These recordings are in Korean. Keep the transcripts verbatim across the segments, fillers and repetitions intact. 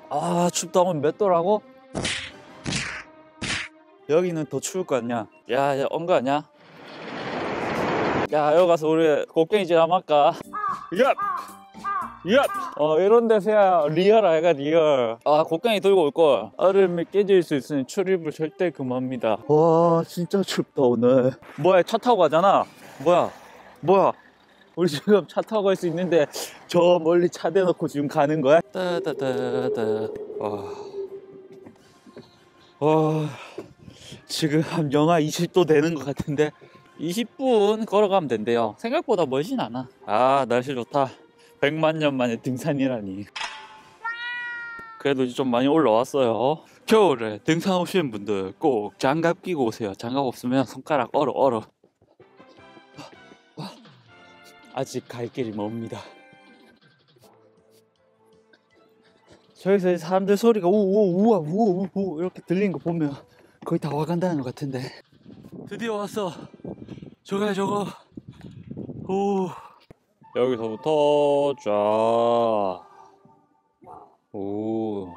아, 춥다. 오늘 몇 도라고? 여기는 더 추울 거 아니야. 야, 야, 온 거 아니야? 야, 여기 가서 우리 곡괭이질 한번 할까? 야! 야! 어, 이런 데서야 리얼 아이가 리얼. 아, 곡괭이 들고 올걸. 얼음이 깨질 수 있으니 출입을 절대 금합니다. 와, 진짜 춥다 오늘. 뭐야, 차 타고 가잖아. 뭐야, 뭐야. 우리 지금 차 타고 갈 수 있는데 저 멀리 차 대놓고 지금 가는 거야? 따다다다. 와. 와. 지금 한 영하 이십 도 되는 것 같은데 이십 분 걸어가면 된대요. 생각보다 멀진 않아. 아, 날씨 좋다. 백만 년 만에 등산이라니. 그래도 이제 좀 많이 올라왔어요. 겨울에 등산 오시는 분들 꼭 장갑 끼고 오세요. 장갑 없으면 손가락 얼어 얼어. 아직 갈 길이 멉니다. 저기서 사람들 소리가 우우 우와 우우 우우 이렇게 들리는 거 보면 거의 다 와간다는 것 같은데. 드디어 왔어. 저거야 저거. 오. 여기서부터 쫙. 오.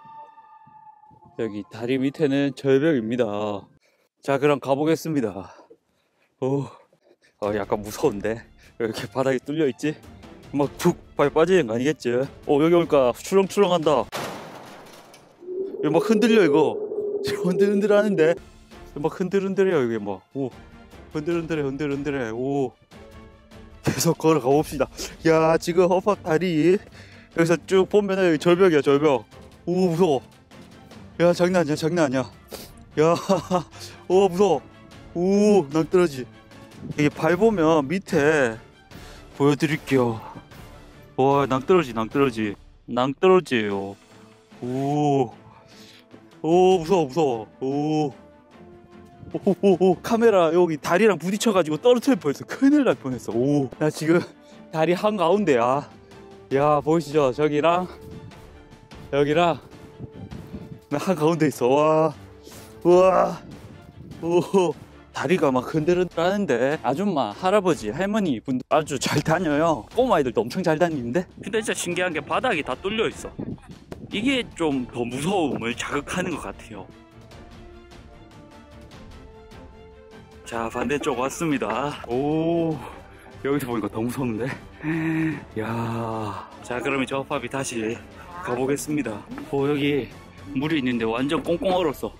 여기 다리 밑에는 절벽입니다. 자, 그럼 가보겠습니다. 오. 어, 약간 무서운데. 이렇게 바닥이 뚫려 있지? 막 툭 발 빠지는 거 아니겠지? 어, 여기 오니까 추렁추렁한다. 이거 막 흔들려 이거. 지금 흔들흔들 하는데 막 흔들흔들해요 이게 막. 오, 흔들흔들해 흔들흔들해. 오, 계속 걸어가 봅시다. 야, 지금 허팝 다리 여기서 쭉 보면은 여기 절벽이야 절벽. 오, 무서워. 야, 장난 아니야 장난 아니야. 야, 오, 무서워. 오, 낭떠러지. 이게 밟으면 밑에 보여드릴게요. 와, 낭떠러지 낭떠러지 낭떠러지예요. 오, 오, 무서워 무서워. 오, 오오오, 카메라 여기 다리랑 부딪혀가지고 떨어뜨릴 뻔했어. 큰일 날 뻔했어. 오, 나 지금 다리 한가운데야. 야, 보이시죠? 저기랑 여기랑 나 한가운데 있어. 와, 우와. 오, 다리가 막 흔들흔들하는데 아줌마, 할아버지, 할머니 분들 아주 잘 다녀요. 꼬마아이들도 엄청 잘 다니는데. 근데 진짜 신기한 게 바닥이 다 뚫려 있어. 이게 좀 더 무서움을 자극하는 것 같아요. 자, 반대쪽 왔습니다. 오, 여기서 보니까 더 무서운데. 야, 자, 그러면 저 허팝이 다시 가보겠습니다. 오, 여기 물이 있는데 완전 꽁꽁 얼었어.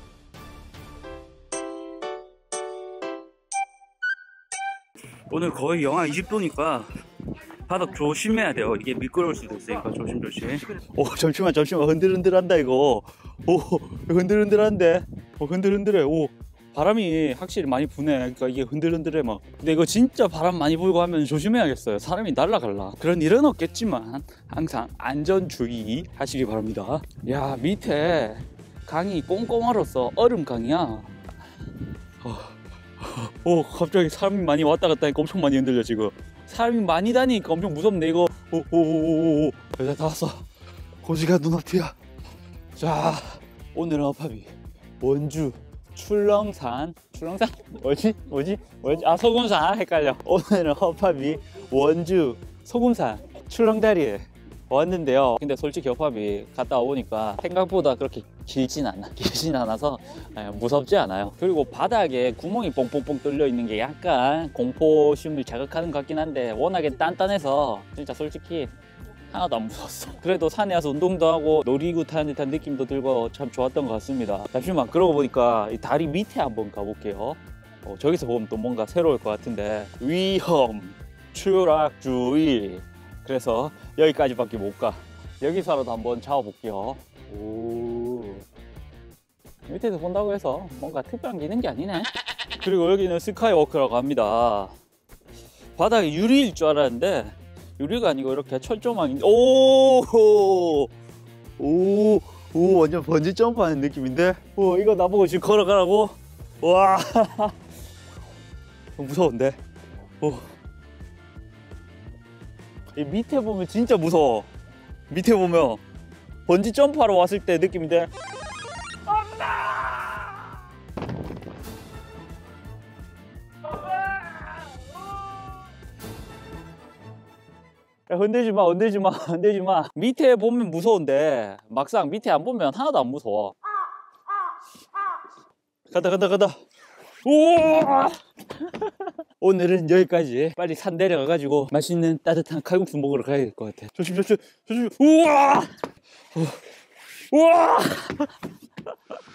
오늘 거의 영하 이십 도니까 바닥 조심해야 돼요. 이게 미끄러울 수도 있으니까 조심조심. 오, 잠시만 잠시만. 흔들흔들한다 이거. 오, 흔들흔들한데. 오, 흔들흔들해. 오, 바람이 확실히 많이 부네. 그러니까 이게 흔들흔들해 막. 근데 이거 진짜 바람 많이 불고 하면 조심해야겠어요. 사람이 날아갈라. 그런 일은 없겠지만 항상 안전주의 하시기 바랍니다. 야, 밑에 강이 꽁꽁 얼었어. 얼음 강이야. 어. 오, 갑자기 사람이 많이 왔다 갔다 하니까 엄청 많이 흔들려 지금. 사람이 많이 다니니까 엄청 무섭네 이거. 오오오오오. 여기다 다 왔어. 고지가 눈앞이야. 자, 오늘은 허팝이 원주 출렁산. 출렁산? 뭐지? 뭐지? 뭐지? 아, 소금산. 헷갈려. 오늘은 허팝이 원주 소금산 출렁다리에 왔는데요. 근데 솔직히 허팝이 갔다 와보니까 생각보다 그렇게 길진 않아. 길진 않아서 무섭지 않아요. 그리고 바닥에 구멍이 뽕뽕뽕 뚫려 있는 게 약간 공포심을 자극하는 것 같긴 한데 워낙에 단단해서 진짜 솔직히 하나도 안 무서웠어. 그래도 산에 와서 운동도 하고 놀이기구 타는 듯한 느낌도 들고 참 좋았던 것 같습니다. 잠시만, 그러고 보니까 이 다리 밑에 한번 가볼게요. 어, 저기서 보면 또 뭔가 새로울 것 같은데. 위험 추락주의. 그래서 여기까지밖에 못 가. 여기서라도 한번 잡아볼게요. 오, 밑에서 본다고 해서 뭔가 특별한 게 있는 게 아니네. 그리고 여기는 스카이워크라고 합니다. 바닥이 유리일 줄 알았는데 유리가 아니고 이렇게 철조망인데. 오, 오, 오, 완전 번지 점프하는 느낌인데. 오, 이거 나보고 지금 걸어가라고? 와, 무서운데. 오, 이 밑에 보면 진짜 무서워. 밑에 보면 번지 점프하러 왔을 때 느낌인데. 야, 흔들지 마, 흔들지 마, 흔들지 마. 밑에 보면 무서운데 막상 밑에 안 보면 하나도 안 무서워. 가다, 가다, 가다. 우와! 오늘은 여기까지. 빨리 산 내려가가지고 맛있는 따뜻한 칼국수 먹으러 가야 될 것 같아. 조심, 조심, 조심. 우와! 우와!